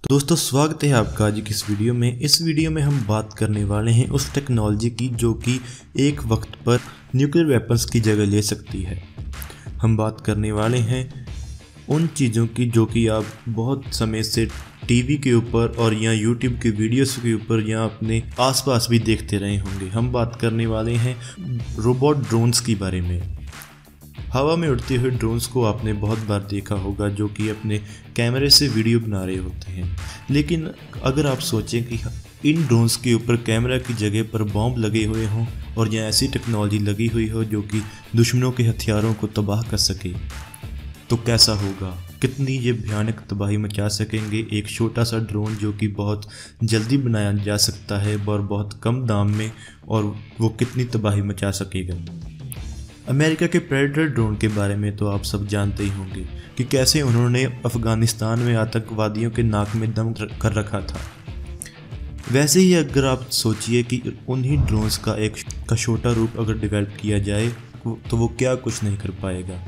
दोस्तों स्वागत है आपका आज की इस वीडियो में। इस वीडियो में हम बात करने वाले हैं उस टेक्नोलॉजी की जो कि एक वक्त पर न्यूक्लियर वेपन्स की जगह ले सकती है। हम बात करने वाले हैं उन चीज़ों की जो कि आप बहुत समय से टीवी के ऊपर और या यूट्यूब के वीडियोस के ऊपर या अपने आसपास भी देखते रहे होंगे। हम बात करने वाले हैं रोबोट ड्रोन्स के बारे में। हवा में उड़ते हुए ड्रोन्स को आपने बहुत बार देखा होगा जो कि अपने कैमरे से वीडियो बना रहे होते हैं। लेकिन अगर आप सोचें कि इन ड्रोन्स के ऊपर कैमरा की जगह पर बॉम्ब लगे हुए हों और या ऐसी टेक्नोलॉजी लगी हुई हो जो कि दुश्मनों के हथियारों को तबाह कर सके, तो कैसा होगा? कितनी ये भयानक तबाही मचा सकेंगे एक छोटा सा ड्रोन जो कि बहुत जल्दी बनाया जा सकता है और बहुत कम दाम में, और वो कितनी तबाही मचा सकेगा। अमेरिका के प्रेडेटर ड्रोन के बारे में तो आप सब जानते ही होंगे कि कैसे उन्होंने अफ़गानिस्तान में आतंकवादियों के नाक में दम कर रखा था। वैसे ही अगर आप सोचिए कि उन्हीं ड्रोन्स का एक छोटा रूप अगर डेवलप किया जाए तो वो क्या कुछ नहीं कर पाएगा।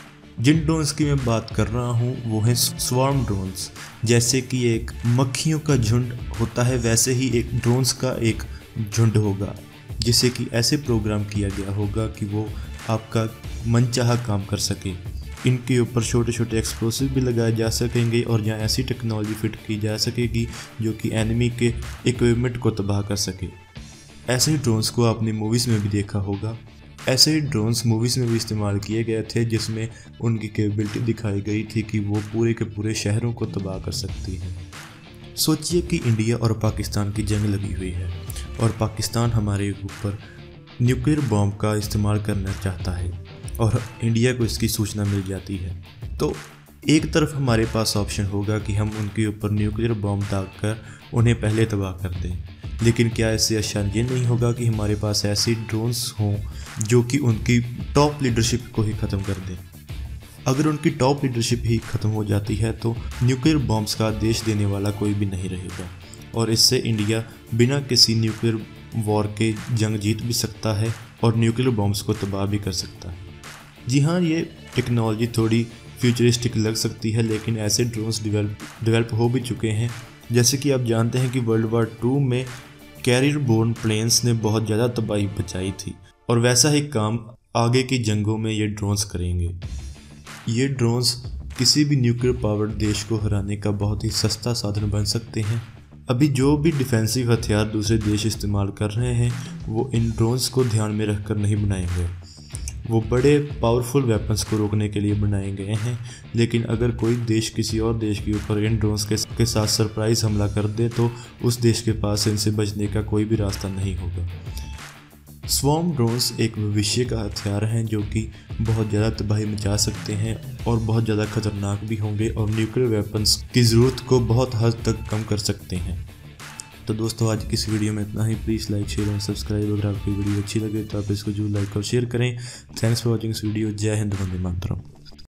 जिन ड्रोन्स की मैं बात कर रहा हूँ वो हैं स्वार्म ड्रोन्स। जैसे कि एक मक्खियों का झुंड होता है, वैसे ही एक ड्रोन्स का एक झुंड होगा जिसे कि ऐसे प्रोग्राम किया गया होगा कि वो आपका मनचाहा काम कर सके। इनके ऊपर छोटे छोटे एक्सप्लोसिव भी लगाए जा सकेंगे और यहाँ ऐसी टेक्नोलॉजी फिट की जा सकेगी जो कि एनिमी के इक्विपमेंट को तबाह कर सके। ऐसे ही ड्रोन्स को आपने मूवीज़ में भी देखा होगा। ऐसे ही ड्रोन्स मूवीज़ में भी इस्तेमाल किए गए थे जिसमें उनकी कैपेबिलिटी दिखाई गई थी कि वो पूरे के पूरे शहरों को तबाह कर सकती हैं। सोचिए कि इंडिया और पाकिस्तान की जंग लगी हुई है और पाकिस्तान हमारे ऊपर न्यूक्लियर बॉम्ब का इस्तेमाल करना चाहता है और इंडिया को इसकी सूचना मिल जाती है। तो एक तरफ हमारे पास ऑप्शन होगा कि हम उनके ऊपर न्यूक्लियर बॉम्ब दागकर उन्हें पहले तबाह कर दें, लेकिन क्या इससे अच्छा ये नहीं होगा कि हमारे पास ऐसी ड्रोन्स हों जो कि उनकी टॉप लीडरशिप को ही ख़त्म कर दें। अगर उनकी टॉप लीडरशिप ही ख़त्म हो जाती है तो न्यूक्लियर बॉम्ब्स का आदेश देने वाला कोई भी नहीं रहेगा और इससे इंडिया बिना किसी न्यूक्लियर वॉर के जंग जीत भी सकता है और न्यूक्लियर बॉम्ब्स को तबाह भी कर सकता है। जी हाँ, ये टेक्नोलॉजी थोड़ी फ्यूचरिस्टिक लग सकती है, लेकिन ऐसे ड्रोन्स डेवलप हो भी चुके हैं। जैसे कि आप जानते हैं कि वर्ल्ड वार 2 में कैरियर बोर्न प्लेन्स ने बहुत ज़्यादा तबाही बचाई थी और वैसा ही काम आगे की जंगों में ये ड्रोन्स करेंगे। ये ड्रोन्स किसी भी न्यूक्लियर पावर्ड देश को हराने का बहुत ही सस्ता साधन बन सकते हैं। अभी जो भी डिफेंसिव हथियार दूसरे देश इस्तेमाल कर रहे हैं वो इन ड्रोन्स को ध्यान में रखकर नहीं बनाए गए। वो बड़े पावरफुल वेपन्स को रोकने के लिए बनाए गए हैं, लेकिन अगर कोई देश किसी और देश के ऊपर इन ड्रोन्स के साथ सरप्राइज़ हमला कर दे तो उस देश के पास इनसे बचने का कोई भी रास्ता नहीं होगा। स्वार्म ड्रोन्स एक भविष्य का हथियार हैं जो कि बहुत ज़्यादा तबाही मचा सकते हैं और बहुत ज़्यादा खतरनाक भी होंगे और न्यूक्लियर वेपन्स की ज़रूरत को बहुत हद तक कम कर सकते हैं। तो दोस्तों आज की इस वीडियो में इतना ही। प्लीज़ लाइक शेयर और सब्सक्राइब। अगर आपकी वीडियो अच्छी लगे तो आप इसको जरूर लाइक और शेयर करें। Thanks for watching this video. जय हिंद, वंदे मातरम।